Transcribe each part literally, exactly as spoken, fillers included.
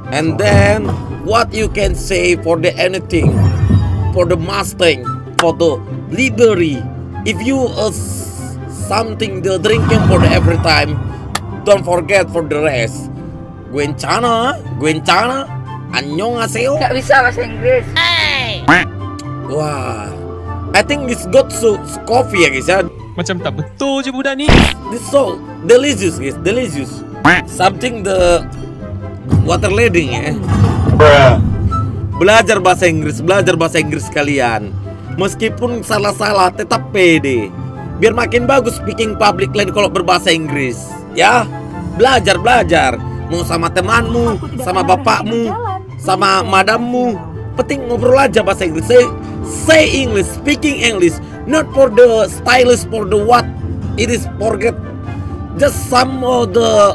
And then what you can say for the anything, for the Mustang, for the livery. If you uh, something the drinking for the every time, don't forget for the rest. Gwencana, Gwencana, annyeonghaseyo. Gak bisa bahasa Inggris. Hey. Wah, I think this got so coffee ya guys ya. Macam tak betul je budak ni. This so delicious guys, delicious. Something the water leading ya. Belajar bahasa Inggris, belajar bahasa Inggris kalian. Meskipun salah-salah tetap pede. Biar makin bagus speaking public land kalau berbahasa Inggris. Ya, belajar belajar. Mau sama temanmu, sama bapakmu, sama madammu. Penting ngobrol aja bahasa Inggris. Say, say English, speaking English. Not for the stylish, for the what. It is forget. Just some of the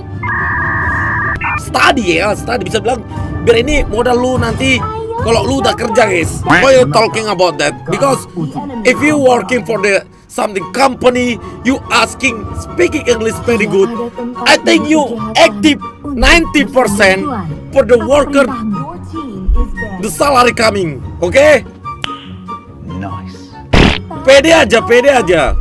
study ya, study bisa bilang. Biar ini modal lu nanti. Kalau lu udah kerja guys, why you talking about that? Because if you working for the something company, you asking speaking English very good. I think you active ninety percent for the worker, the salary coming, oke? Okay? Nice. Pede aja, pede aja.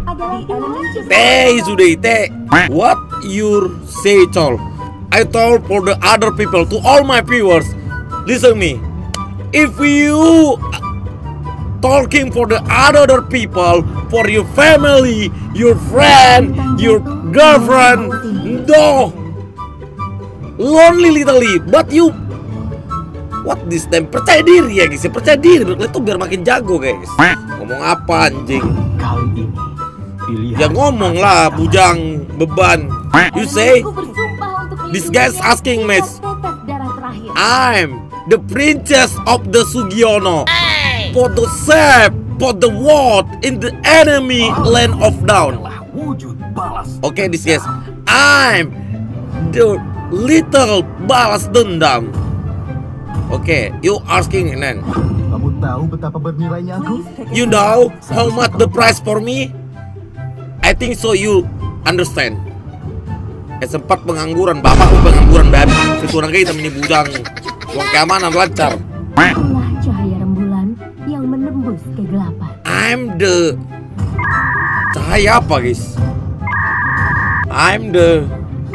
Teh sudah teh. What you say, Chol? I told for the other people, to all my viewers, listen me. If you talking for the other people, for your family, your friend, your girlfriend, no, lonely little, but you, what this time? Percaya diri ya guys, percaya diri itu biar makin jago guys. Ngomong apa anjing? Kali ini pilihan. Ya ngomong lah, bujang beban. You say, this guy's asking me, I'm the princess of the Sugiono. Hey. For the save, for the world in the enemy land of down. Wujud balas. Okay, this guys, I'm the little balas dendam. Okay, you asking then. Kamu tahu betapa bernilainya aku? You know how much the price for me? I think so you understand. Eh sempat pengangguran, bapak pun pengangguran babi. Sekurang kita ini bujang. Uang keamanan lancar. Itulah cahaya rembulan yang menembus kegelapan. I'm the cahaya apa guys? I'm the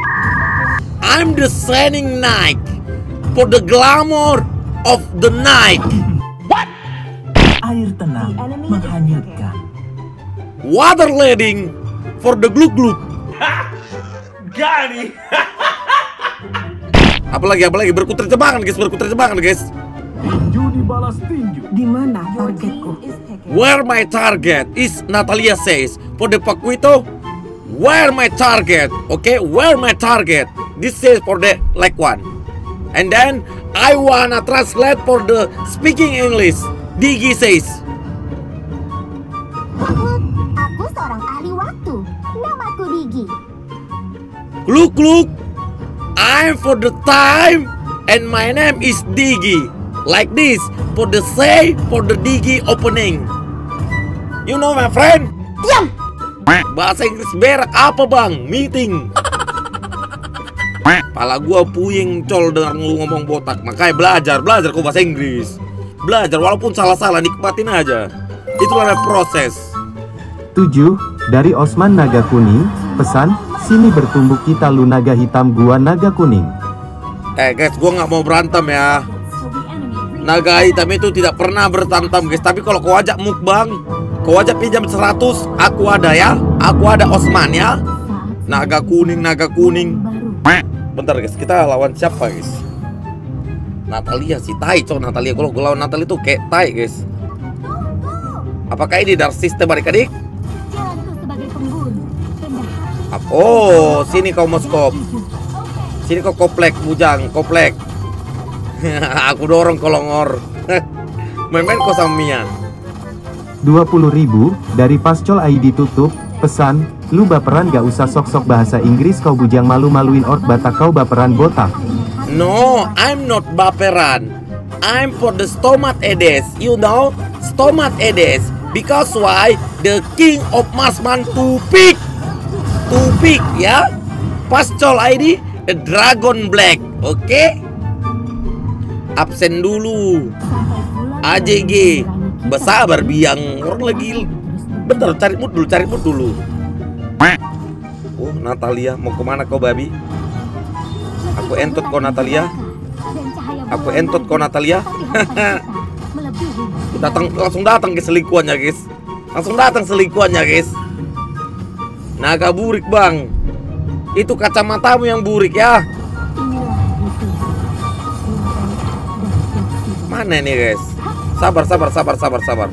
I'm the shining night for the glamour of the night. What? Air tenang menghanyutkan. Water leading for the gluk gluk. Gani. Apalagi apalagi berkuter jebakan guys, berkuter jebakan guys. Tinju dibalas tinju. Di mana targetku? Where my target is, Natalia says. For the Paquito, where my target? Okay, where my target? This says for the like one. And then I wanna translate for the speaking English. Digi says. Aku seorang ahli waktu. Namaku Digi. Look, look. I'm for the time and my name is Digi. Like this, for the say, for the Digi opening. You know my friend? Diam. Bahasa Inggris berak apa bang? Meeting. Pala gua puyeng col dengar lu ngomong botak. Makanya belajar, belajar kok bahasa Inggris. Belajar walaupun salah-salah, nikmatin aja. Itulah proses. tujuh. Dari Osman Naga Kuning, pesan, sini bertumbuk kita lu naga hitam gua naga kuning. Eh guys, gua nggak mau berantem ya. Naga hitam itu tidak pernah bertantam guys. Tapi kalau kau ajak mukbang, kau ajak pinjam seratus, aku ada ya. Aku ada Osman ya. Naga kuning, naga kuning. Bentar guys, kita lawan siapa guys? Natalia si tai cok Natalia. Kalau gue lawan Natalia itu kayak tai guys. Apakah ini dari sistem adik-adik? Oh, sini kau moskop. Sini kau koplek, bujang, koplek. Aku dorong kolongor. Main-main kau sama Mia. dua puluh ribu, dari Pascol I D tutup, pesan, lu baperan gak usah sok-sok bahasa Inggris kau bujang malu-maluin ort Batak kau baperan botak. No, I'm not baperan. I'm for the Stomat Edes. You know, Stomat Edes. Because why? The king of Marsman to pick. To pick ya. Pascol I D the Dragon Black. Oke okay? Absen dulu. A J G. Bersabar biang, orang lagi. Bentar, cari mood dulu, cari mood dulu. Oh, Natalia, mau kemana kau babi? Aku entot kau Natalia. Aku entot kau Natalia. Datang, langsung datang ke selingkuhannya guys. Langsung datang selingkuhannya guys. Naga burik bang. Itu kacamatamu yang burik ya. Mana nih guys? Sabar, sabar, sabar, sabar, sabar.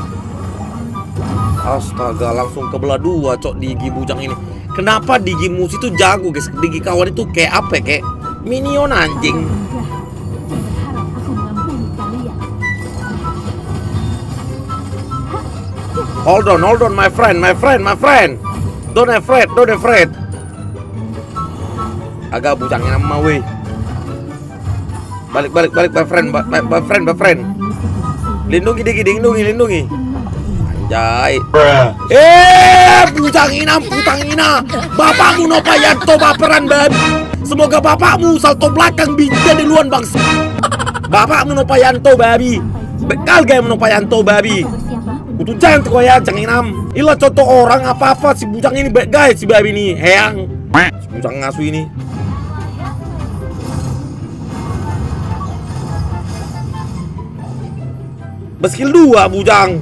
Astaga, langsung kebelah dua cok Digi bujang ini. Kenapa Digi Mus itu jago guys? Digi kawan itu kayak apa? Kayak minion anjing. Hold on, hold on my friend, my friend, my friend. Don't afraid, don't afraid. Agak bujangnya nama weh. Balik, balik, balik my friend, my, my friend, my friend. Lindungi Digi, lindungi, lindungi. Anjay. Eh, bujang inam, bujang ina. Bapakmu Nopayanto baperan babi. Semoga bapakmu salto belakang binti di luar bangsa. Bapakmu Nopayanto babi. Bekal gaya Nopayanto babi. Kutu jangan tuh ya, jangan inam. Ila contoh orang apa-apa si bujang ini baik guys si babi ini. Heyang. Si bujang ngasu ini. Beskill dua bujang.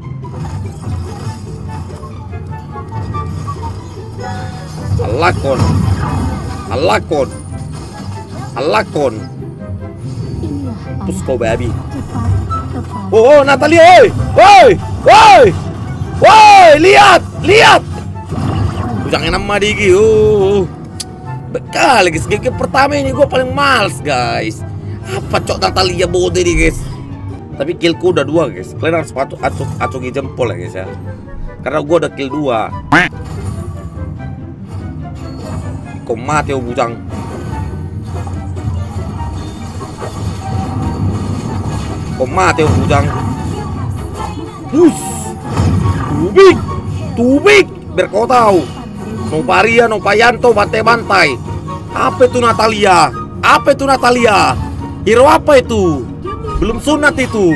Alakon. Alakon. Alakon. Pus kau babi. Oh, oh Natalia, oi, oi, oi, oi, lihat, lihat. Bujangnya nama Digi. Oh, bekal guys. Game pertama ini gue paling males guys. Apa cok Natalia bodoh ini guys. Tapi killku udah dua guys. Kalian harus patut acung acungi jempol ya guys ya. Karena gue udah kill dua. Kau mati oh bujang. Kau mati oh bujang. Hus. Tubik. Tubik. Biar kau tahu. Noparia, Nopayanto, bantai-bantai. Apa itu Natalia? Apa itu Natalia? Hero apa itu? Belum sunat itu.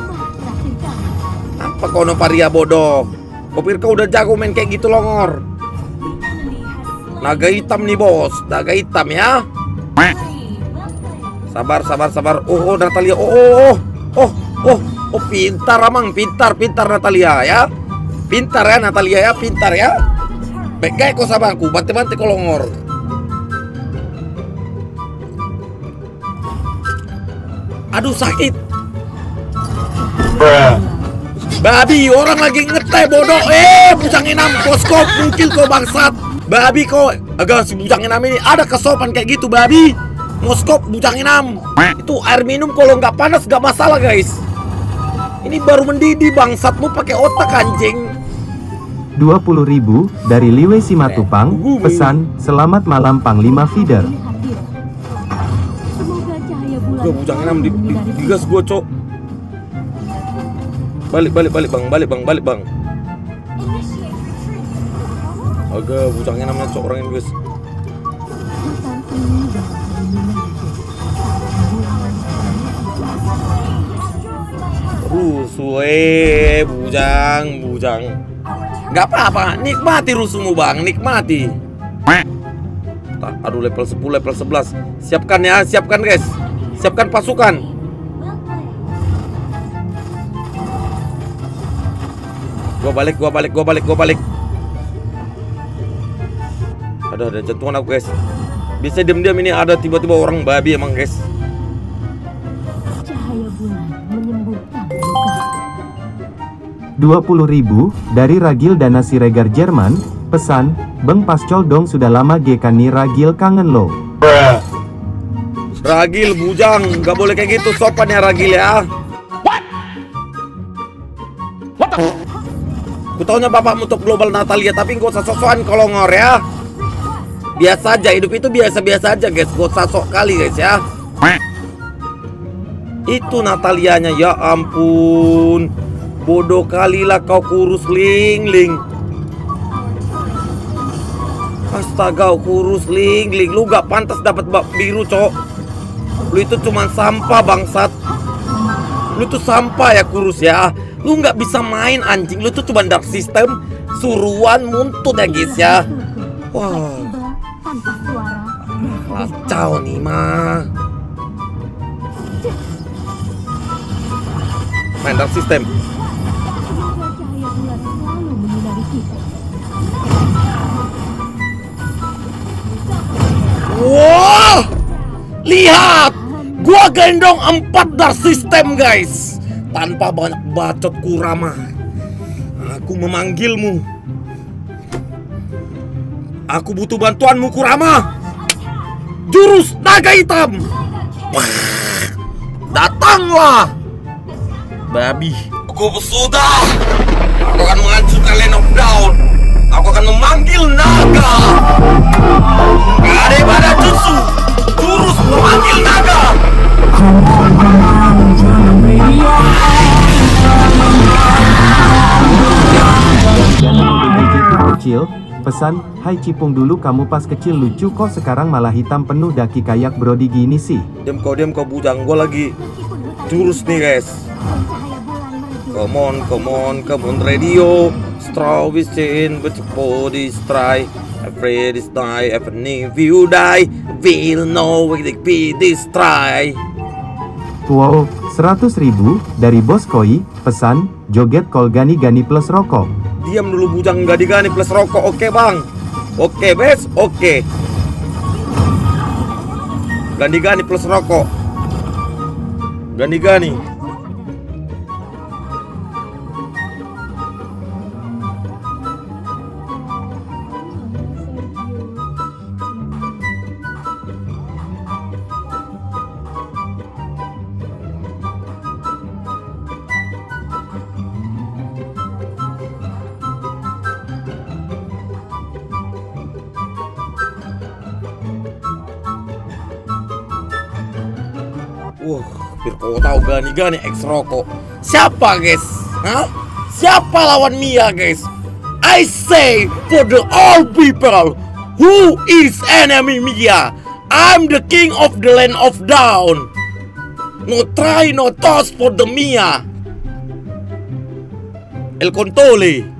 Apa kau Noparia bodoh? Kau pikir kau udah jago main kayak gitu longor? Naga hitam nih bos. Naga hitam ya. Sabar, sabar, sabar. Oh, oh Natalia. Oh, oh, oh. Oh, oh, oh pintar amang. Pintar, pintar Natalia ya. Pintar ya Natalia ya. Pintar ya. Baik gaya kau sabangku. Bantai-bantai kau longor. Aduh sakit. Babi orang lagi ngeteh bodoh. Eh bujang enam koskop mungkin kau bangsat. Babi kau agak si bujang enam ini ada kesopan kayak gitu babi. Moskop bujang enam. Itu air minum kalau nggak panas nggak masalah guys. Ini baru mendidih bangsatmu pakai otak anjing. dua puluh ribu dari Liwe Simatupang. Pesan selamat malam Panglima Feeder. Gue bujang enam di, di, digas gue cok. Balik balik balik bang, balik bang, balik bang. Agak bujang enamnya cok orang ini guys. Rusuh bujang, bujang. Gak apa-apa, nikmati rusuhmu bang, nikmati. Aduh level sepuluh, level sebelas. Siapkan ya, siapkan guys. Siapkan pasukan. Gua balik, gua balik, gua balik, gua balik. Ada ada jantungan aku guys. Bisa diam-diam ini ada tiba-tiba orang babi emang guys. Cahaya bulan menyembuhkan luka. dua puluh ribu dari Ragil Dana Siregar Jerman. Pesan, Beng Pascol dong sudah lama gekan nih Ragil kangen lo. Ragil bujang, nggak boleh kayak gitu sopan ya Ragil ya. What? What the? Ku taunya bapakmu top global Natalia, tapi nggak usah sok-sokan kolongor ya. Biasa aja, hidup itu biasa-biasa aja guys, nggak usah sok kali guys ya. Itu Natalianya, ya ampun. Bodoh kali lah kau kurus ling-ling. Astaga kurus ling-ling, lu gak pantas dapat bak biru cok. Lu itu cuma sampah bangsat. Lu tuh sampah ya kurus ya. Lu nggak bisa main anjing. Lu tuh cuma dark system. Suruhan muntut ya guys ya. Wah, tanpa suara. kacau nih mah. Main dark system. Cahaya bulan selalu menyinari kita. Wah, lihat, gua gendong empat dark system guys. Tanpa banyak bacot Kurama, aku memanggilmu. Aku butuh bantuanmu Kurama. Jurus naga hitam. Datanglah, babi. Aku sudah. Aku akan menghancurkan Land of Dawn. Aku akan memanggil naga. Gade pada jutsu. Jurus memanggil naga. Kecil, pesan, hai Cipung dulu kamu pas kecil lucu kok sekarang malah hitam penuh daki kayak Brody gini sih. Diam kau, diam kau bujang. Gua lagi jurus nih guys. Come on, come on, come on radio. Straw within but your body strike. Afraid is die, even if you die, we'll know we be this try. Wow, seratus ribu dari Bos Koi, pesan, joget kol gani-gani plus rokok. Diam dulu bujang, gani-gani plus rokok. Oke bang. Oke bes, oke. Gani-gani plus rokok. Gani-gani. Wah, biar kau tahu gani-gani X rokok. Siapa guys? Hah? Siapa lawan Mia guys? I say for the all people, who is enemy Mia? I'm the king of the Land of Dawn. No try, no toss for the Mia. El Contole.